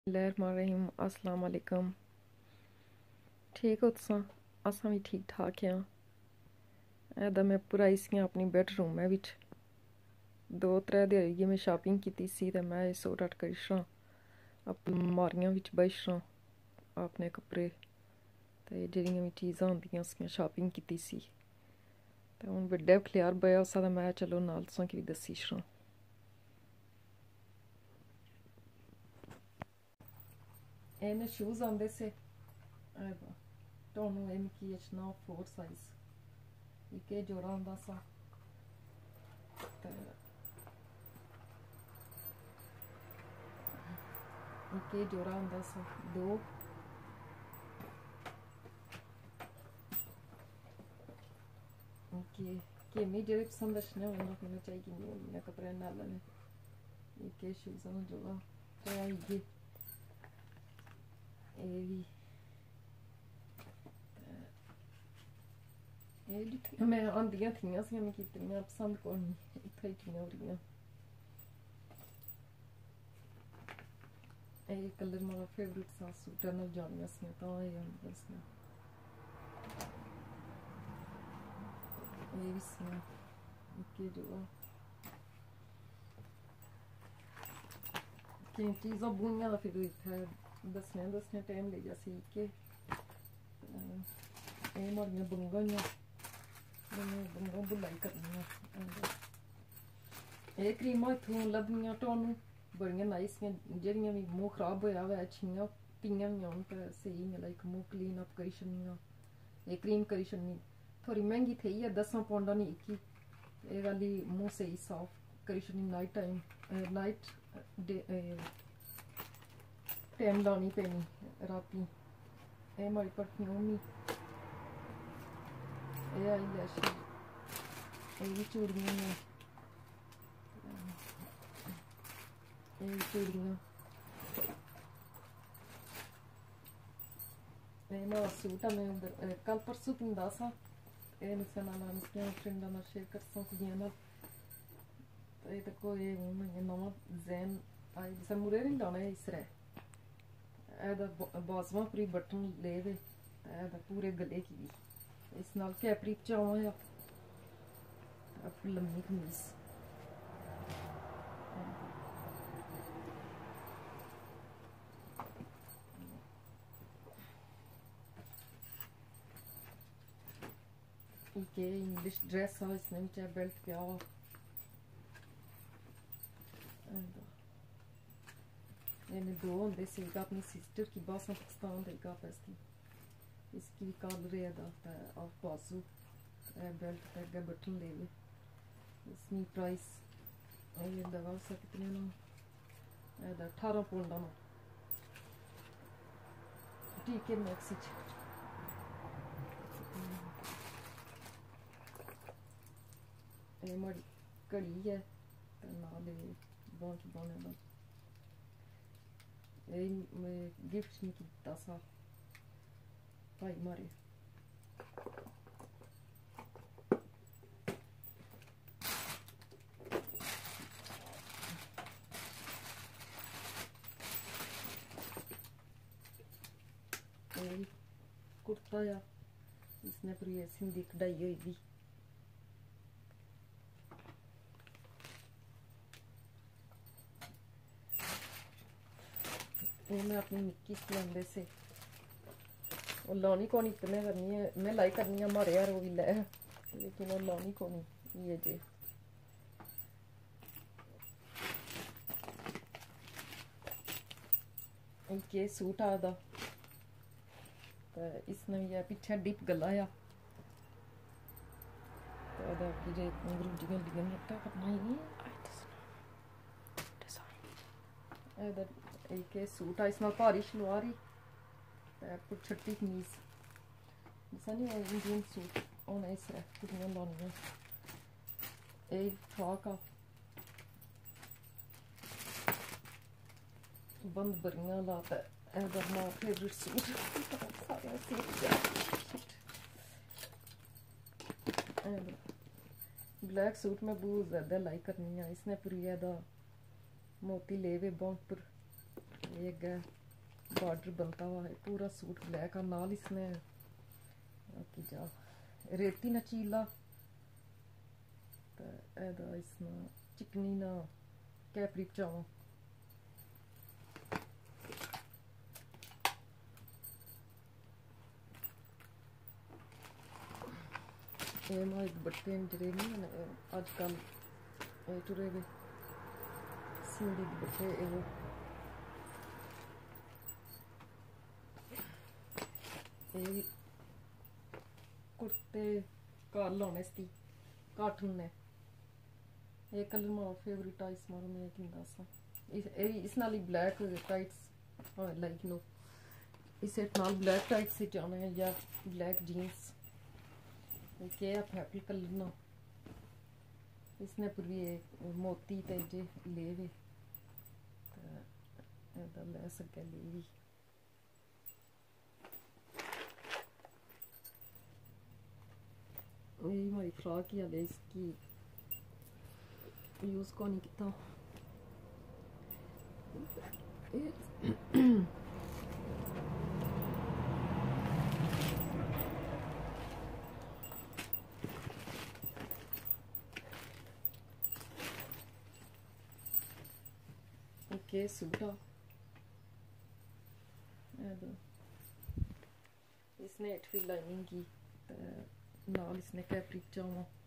बिस्मिल्लाहिर्रहमानिर्रहीम अस्सलाम वालेकुम। ठीक हो तुसां? असां भी ठीक ठाक हैं। ऐदा मैं पूरा इसकी अपनी बैडरूम है बिच 2-3 दिन होई मैं शॉपिंग कीती सी ते मैं सोट आउट करी छां अपनी अलमारियां बिच बही छां अपने कपड़े ते जेह्ड़ियां भी चीज़ां होंदियां उसकी शॉपिंग कीती सी ते हून बड्डे खलेयार बया उसा ते मैं चलो नाल तुसां की भी दस्सी छां। एने शूज़ आंदे से ਤੁਹਾਨੂੰ ਇਹ ਮਿਕੀ ਅਚਨਾ 4 ਸਾਈਜ਼ ਇੱਕ ਇਹ ਜੋੜਾ ਹੁੰਦਾ ਸਾ ਤੇ ਇੱਕ ਇਹ ਜੋੜਾ ਹੁੰਦਾ ਸਾ ਦੋ ਕਿ ਮੇ ਜਿਹੜੇ ਪਸੰਦ ਅਚਨੇ ਉਹਨਾਂ ਨੂੰ ਚਾਹੀਦੀ ਨਹੀਂ ਉਹਨਾਂ ਕੱਪੜੇ ਨਾਲ ਨੇ ਇੱਕ ਇਹ ਸ਼ੂਜ਼ ਦਾ ਜੋੜਾ ਤੇ ਇਹ ਵੀ मैं आंदियां थियां सी मैं कीतियां पसंद कोई नहीं इत्थै ही थियां उरियां ये कलर मेरा फेवरेट सा सूटां नाल जानियां सी तां एह् आंदियां सी ये भी सी इक्के जो केईं चीज़ां बुनियां दा फिर इत्थै दस्सने टाइम लेई जा सी के एह् माड़ियां बुंगां हियां बुंगां बुलाई करनियां एह् क्रीमां इत्थूं लभदियां तुहानूं बड़ियां नाइस जेह्ड़ियां भी मूंह खराब होया होऐ अच्छियां पियां बी होन ते स्हेई इ'यां लाइक मूंह क्लीन अप करी छड़नियां एह् क्रीम करी छड़नी थोड़ी मैंह्गी थी है 10 पौंडां दी इक्की एह् गल्ल मूंह स्हेई साफ करी छड़नी नाइट टाइम लानी पैनी रातीं एह् माड़ी परफ्यूम ही एह् आई लैश एह् बी चूड़ियां ने एह् चूड़ियां एह् मेरा सूट है मैं उधर कल परसों पिंदा सा एह् मिक्सर नाल मिक्कियां फ्रेंडां नाल शेयर करसां कुड़ियां नाल ते एह् दिक्खो एह् हून नमां डिजाइन आई जिसलै मुड़े नहीं लाना इस तरह एह्दा बाजमां उप्पर बटन ले दे ते एह्दा पूरे गले की भी इस नाल कैपरी पजामा या लम्मी कमीज एक इंग्लिश ड्रेस है इसमें भी बेल्ट पिया हुआ मैंने दो होंगे से एक अपनी सिस्टर की बासा पाकिस्तान एक आप इसकी भी कलर है ऑफ बाजू बेल्ट पे अगे बटन ले ले इसकी प्राइस ये लगा सकते हैं ना 18 पौंडा ना ठीक है मैक्सी ये माड़ी घड़ी है नाल बांह बाने का गिफ्ट नहीं किया सा भाई मारे कुर्ता या इसने पूरी सिंधी कढ़ाई हुई थी ये मैं अपनी निक्की सिलंदे से और लानी कौन इतने करनी है मैं लाई करनी है हमारे यार वो भी लै लेकिन वो लानी कौन ये जे ये सूट आदा तो इसने भी पीछे डिप गला आ एक सूट आ इस भारी शलवार ही छट्टी कमीज जैसा नहीं इंडियन सूट होना इस कुड़ियां लानियां एक फ्रॉक आ बंद बरियां लाता मेरा फेवरेट सूट ब्लैक सूट में बहुत ज़्यादा लाइक करनी है इसने पूरी मोती ले वे बांह पर ये बॉर्डर बनता हुआ है पूरा सूट ब्लैक का नाल इसने की जा रेती ना चीला तो इसना चिकनी ना कैपरी पचावा ये मारे दुपट्टे जड़े नहीं अजकल टुरे हुए सिंधी दुपट्टे वो ये कुर्ते घर लाने इसकी काटन ने ये कलर मारा फेवरेट है इस मारो मैं कि दसा इस नाल ब्लैक टाइट्स लाइक नो इसे नाल ब्लैक टाइट्स से जाना है या ब्लैक जीन्स क्या है पर्पल कलर ना इसने पूरी मोती तेजे ले वे तो ले सके ले भी यही हमारी फ्रॉक ही हाले इसकी यूज़ को नहीं किया ओके सूटा इसने 8वीं लाइनिंग की नाल इसने कैपरी चावा